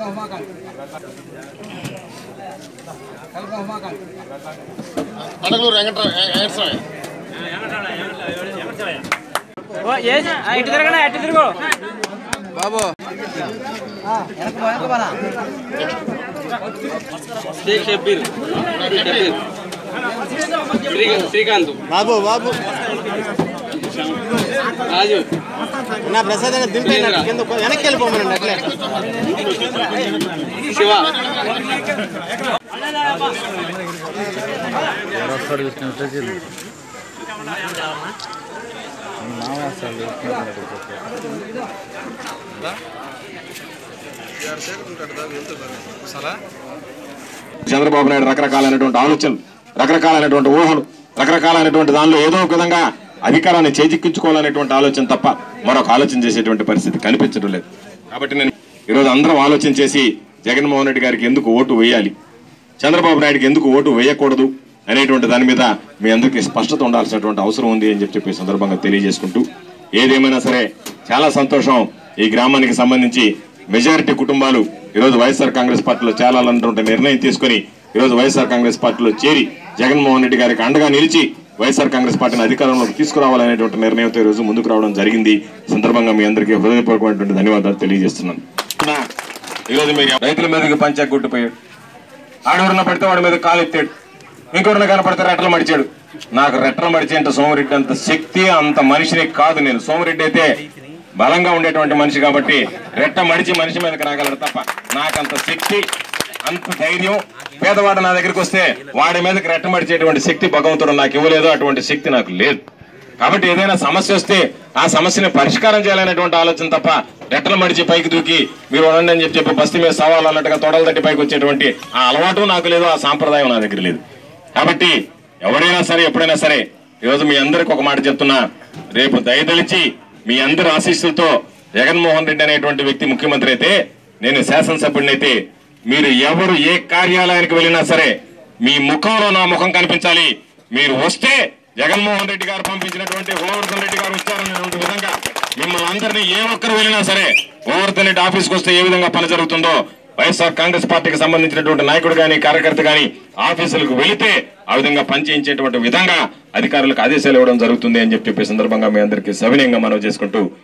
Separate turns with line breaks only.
బాబు శ్రీకాంత్ బాబు బాబు రాజు నా ప్రసాద్ దింపే వెనక్కి వెళ్ళిపోమనండి అట్లే శివ
చంద్రబాబు నాయుడు రకరకాలైనటువంటి ఆలోచనలు, రకరకాలైనటువంటి ఊహలు, రకరకాలైనటువంటి దానిలో ఏదో ఒక విధంగా అధికారాన్ని చేజిక్కించుకోవాలనేటువంటి ఆలోచన తప్ప మరొక ఆలోచన చేసేటువంటి పరిస్థితి కనిపించడం లేదు. కాబట్టి నేను ఈరోజు అందరం ఆలోచన చేసి జగన్మోహన్ రెడ్డి గారికి ఎందుకు ఓటు వేయాలి, చంద్రబాబు నాయుడుకి ఎందుకు ఓటు వేయకూడదు అనేటువంటి దాని మీద మీ అందరికీ స్పష్టత ఉండాల్సినటువంటి అవసరం ఉంది అని చెప్పి సందర్భంగా తెలియజేసుకుంటూ, ఏదేమైనా సరే చాలా సంతోషం. ఈ గ్రామానికి సంబంధించి మెజారిటీ కుటుంబాలు ఈరోజు వైఎస్ఆర్ కాంగ్రెస్ పార్టీలో చేరాలన్నటువంటి నిర్ణయం తీసుకుని ఈరోజు వైఎస్ఆర్ కాంగ్రెస్ పార్టీలో చేరి జగన్మోహన్ రెడ్డి గారికి అండగా నిలిచి వైఎస్ఆర్ కాంగ్రెస్ పార్టీని అధికారంలోకి తీసుకురావాలనేటువంటి నిర్ణయంతో ఈరోజు ముందుకు రావడం జరిగింది. సందర్భంగా మీ అందరికీ హృదయపూర్వకమైనటువంటి ధన్యవాదాలు తెలియజేస్తున్నాను. ఈరోజు మీరు రైతుల మీదకి పంచాయతీ గుట్టిపోయాడు, ఆడవరన పడితే వాడి మీద కాలు ఎత్తాడు, ఇంకొకరిని కనపడితే రెట్టలు మడిచాడు. నాకు రెట్టలు మడిచే అంత సోమిరెడ్డి అంత శక్తి అంత మనిషిని కాదు నేను. సోమిరెడ్డి అయితే బలంగా ఉండేటువంటి మనిషి కాబట్టి రెట్ట మడిచి మనిషి మీదకి రాగలడు తప్ప నాకంత శక్తి అంత ధైర్యం, పేదవాడు నా దగ్గరికి వస్తే వాడి మీదకి రెట్ట మడిచేటువంటి శక్తి భగవంతుడు నాకు ఇవ్వలేదు, అటువంటి శక్తి నాకు లేదు. కాబట్టి ఏదైనా సమస్య వస్తే ఆ సమస్యని పరిష్కారం చేయాలనేటువంటి ఆలోచన తప్ప రెట్టలు మడిచి పైకి దూకి మీరు ఉండండి అని చెప్పి బస్తీ మీద సవాలు అన్నట్టుగా తొడలు తట్టి పైకి వచ్చేటువంటి ఆ అలవాటు నాకు లేదు, ఆ సాంప్రదాయం నా దగ్గర లేదు. కాబట్టి ఎవరైనా సరే ఎప్పుడైనా సరే ఈరోజు మీ అందరికి ఒక మాట చెప్తున్నా, రేపు దయదలిచి మీ అందరి ఆశీస్సులతో జగన్మోహన్ రెడ్డి అనేటువంటి వ్యక్తి ముఖ్యమంత్రి అయితే, నేను శాసనసభ్యుడినైతే, మీరు ఎవరు ఏ కార్యాలయానికి వెళ్ళినా సరే మీ ముఖంలో నా ముఖం కనిపించాలి. మీరు వస్తే జగన్మోహన్ రెడ్డి గారు పంపించినటువంటి గోవర్ధన్ రెడ్డి గారు వచ్చారనేటువంటి విధంగా మిమ్మల్ని అందరినీ ఏ ఒక్కరు వెళ్ళినా సరే గోవర్ధన్ రెడ్డి ఆఫీస్కి వస్తే ఏ విధంగా పని జరుగుతుందో వైఎస్ఆర్ కాంగ్రెస్ పార్టీకి సంబంధించినటువంటి నాయకుడు గాని కార్యకర్త గాని ఆఫీసులకు వెళితే ఆ విధంగా పనిచేయించేటువంటి విధంగా అధికారులకు ఆదేశాలు ఇవ్వడం జరుగుతుంది అని చెప్పి సందర్భంగా మీ అందరికీ సవినయంగా మనవి చేసుకుంటూ